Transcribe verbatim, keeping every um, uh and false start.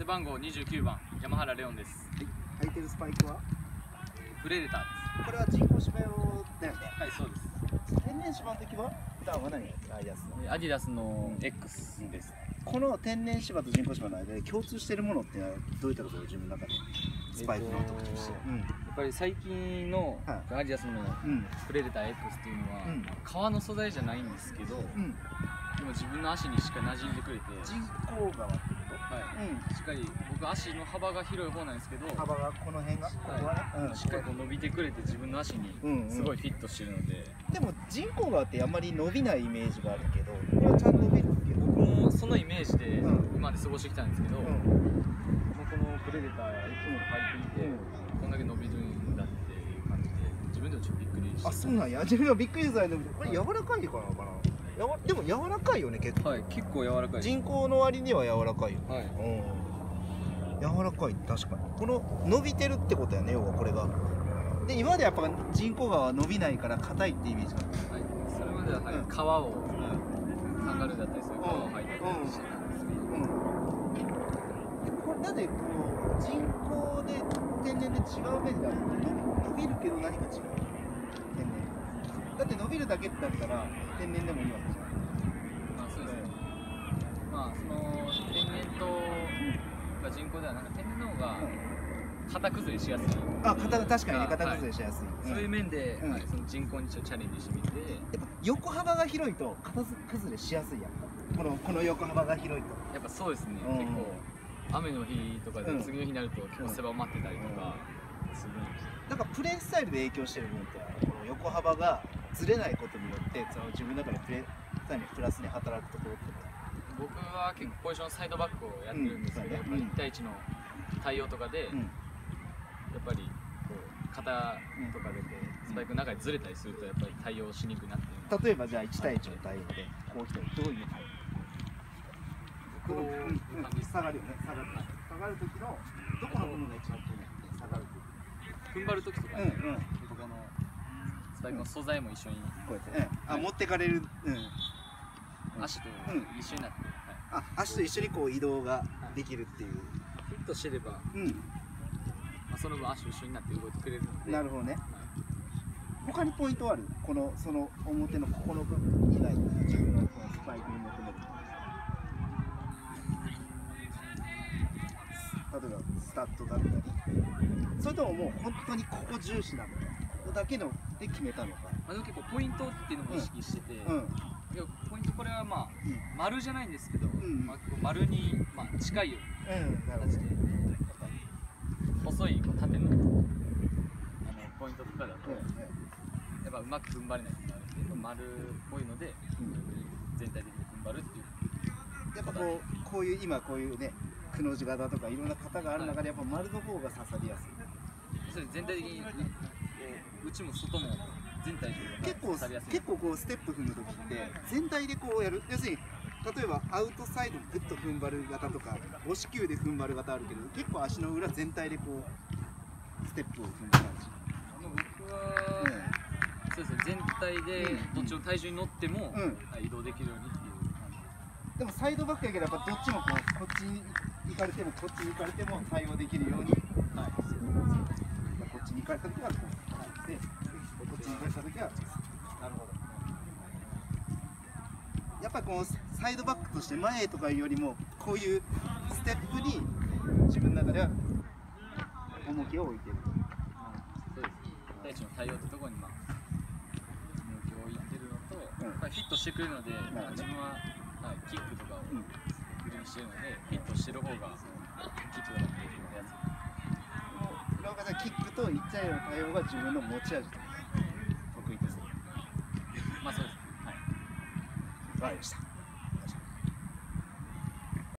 番号にじゅうきゅうばん山原レオンです。 はい、履いてるスパイクはプレデターです。 これは人工芝用だよね。 はい、そうです。 天然芝の時は普段は何アディダスのアディダスの X です。 この天然芝と人工芝の間で共通しているものってどういったところ自分の中でスパイクの特徴として、 えっと、やっぱり最近のアディダスのプレデター X っていうのは、うん、革の素材じゃないんですけど、うん、でも自分の足にしっかり馴染んでくれて、 人工革ってこと？ はい、うん、しっかり僕足の幅が広い方なんですけど、 幅がこの辺が、 はい、うん、しっかりこう伸びてくれて自分の足にすごいフィットしてるので、 うんうん、でも人工革ってあんまり伸びないイメージがあるけど、これはちゃんと伸びるけど、 僕もそのイメージで今まで過ごしてきたんですけど、うん、もうこのプレデターいつも履いていて、うん、こんだけ伸びるんだっていう感じで自分でもちょっとびっくりして。あ、そうなんや。自分がびっくりしたんだけど、これ柔らかいかなかな。やわでも柔らかいよね、結構。 はい、結構柔らかい。 人工の割には柔らかいよ。 はい。 うん。柔らかい、確かに。この伸びてるってことやね、要はこれが。で、今までやっぱ人工革は伸びないから硬いってイメージがある。はい。それまでは、はい、うん、革を、うん、カンガルーだったりそういう革を履いたりしてたんですけど。うん。うん、これなんでこの人工で天然で違う面であるの？伸びるけど何か違う。天然。だって伸びるだけだったら天然でもいいわけじゃん。まあそうですね。まあその天然と人工ではなんか天然の方が型崩れしやすい。あ、型確かにね、型崩れしやすい。はい、そういう面で、うん、はい、その人工にちょっとチャレンジしてみて。やっぱ横幅が広いと型崩れしやすいやんか。このこの横幅が広いと。やっぱそうですね。うん、結構雨の日とかで次の日になると結構狭まってたりとかするんです。なんかプレースタイルで影響してる部分ってこの横幅がずれないことによってその自分の中でプレースタイルにプラスに働くところって僕は結構ポジションサイドバックをやってるんですけど、やっぱりいち対いちの対応とかで、うん、やっぱりこう肩とかでこうスパイクの中でずれたりするとやっぱり対応しにくくなってる。例えばじゃあいち対いちの対応でこう来たらどういう対応？こう、うん、下がるよね。下がる。下がる時のどこの部分が一番気になって下がる時？踏ん張る時とか、ね、うんうん、僕あのスパイクの素材も一緒にこうやって、うん、あ、持ってかれる、うん、足と一緒になって、うん、はい、あ、足と一緒にこう移動ができるっていう、はい、フィットしてれば、うん、まあ、その分足と一緒になって動いてくれるので。なるほどね、はい、他にポイントはある？このその表のここの部分以外に自分のこのスパイクに求める、例えばスタッドだったり、それとももう本当にここ重視なのか、ここだけので決めたのか。あ、でも結構ポイントっていうのも意識してて、うんうん、ポイントこれはまあ、うん、丸じゃないんですけど、うん、まあ、丸に、まあ、近いような形で、うん、細いこう縦の、あのポイントとかだと、うん、やっぱうまく踏ん張れないとかあるんで、丸っぽいので、うん、全体的に踏ん張るっていう。やっぱこう、こういう今こういうね、くの字型とかいろんな型がある中でやっぱ丸の方が刺さりやすい。それ全体的に内も外も全体で刺さりやすい。結構こうステップ踏む時って全体でこうやる。要するに例えばアウトサイドグッと踏ん張る型とか押し球で踏ん張る型あるけど、結構足の裏全体でこうステップを踏む感じ。僕は、うん、そうですね、全体でどっちの体重に乗っても、うん、移動できるようにっていう感じ。でもサイドバックやけどやっぱどっちもこうこっちに行かれてもこっちに行かれても対応できるように、はい、こっちに行かれた時はこうで、こっちに行かれた時はなるほど。やっぱりこのサイドバックとして前とかよりもこういうステップに自分の中では重きを置いてる。そうです。いち対いちの対応ってところにまあ重きを置いてるのと、うん、やっぱりフィットしてくれるので、まあ、自分は、はい、キックとかを、うん、してるので、フィットしてる方がキックができるやつ。村岡さん、キックといち対いちの対応が自分の持ち味と得意とする。まあそうです。はい。わかりました。